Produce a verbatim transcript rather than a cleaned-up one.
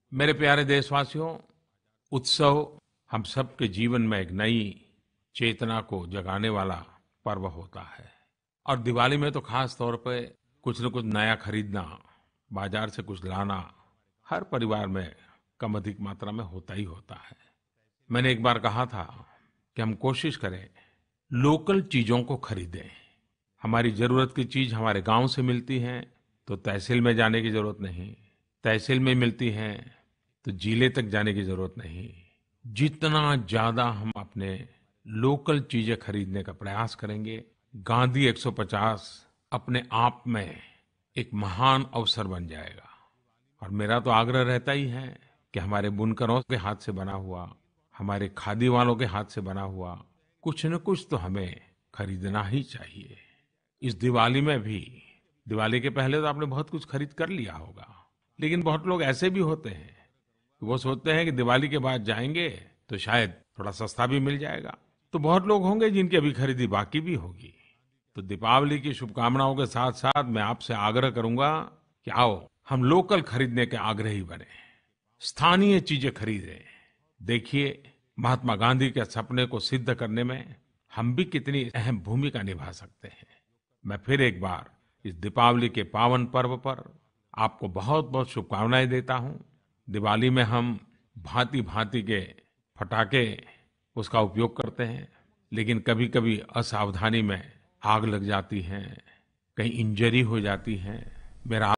मेरे प्यारे देशवासियों, उत्सव हम सबके जीवन में एक नई चेतना को जगाने वाला पर्व होता है। और दिवाली में तो खास तौर पे कुछ न कुछ नया खरीदना, बाजार से कुछ लाना, हर परिवार में कम अधिक मात्रा में होता ही होता है। मैंने एक बार कहा था कि हम कोशिश करें लोकल चीजों को खरीदें। हमारी जरूरत की चीज हमारे गांव से मिलती है तो तहसील में जाने की जरूरत नहीं, तहसील में मिलती है तो जिले तक जाने की जरूरत नहीं। जितना ज्यादा हम अपने लोकल चीजें खरीदने का प्रयास करेंगे, गांधी एक सौ पचास अपने आप में एक महान अवसर बन जाएगा। और मेरा तो आग्रह रहता ही है कि हमारे बुनकरों के हाथ से बना हुआ, हमारे खादी वालों के हाथ से बना हुआ कुछ न कुछ तो हमें खरीदना ही चाहिए। इस दिवाली में भी, दिवाली के पहले तो आपने बहुत कुछ खरीद कर लिया होगा, लेकिन बहुत लोग ऐसे भी होते हैं कि वो सोचते हैं कि दिवाली के बाद जाएंगे तो शायद थोड़ा सस्ता भी मिल जाएगा। तो बहुत लोग होंगे जिनकी अभी खरीदी बाकी भी होगी। तो दीपावली की शुभकामनाओं के साथ साथ मैं आपसे आग्रह करूंगा कि आओ हम लोकल खरीदने के आग्रही बने, स्थानीय चीजें खरीदें। देखिए, महात्मा गांधी के सपने को सिद्ध करने में हम भी कितनी अहम भूमिका निभा सकते हैं। मैं फिर एक बार इस दीपावली के पावन पर्व पर आपको बहुत बहुत शुभकामनाएं देता हूं। दिवाली में हम भांति-भांति के पटाखे उसका उपयोग करते हैं, लेकिन कभी-कभी असावधानी में आग लग जाती है, कहीं इंजरी हो जाती है। मेरा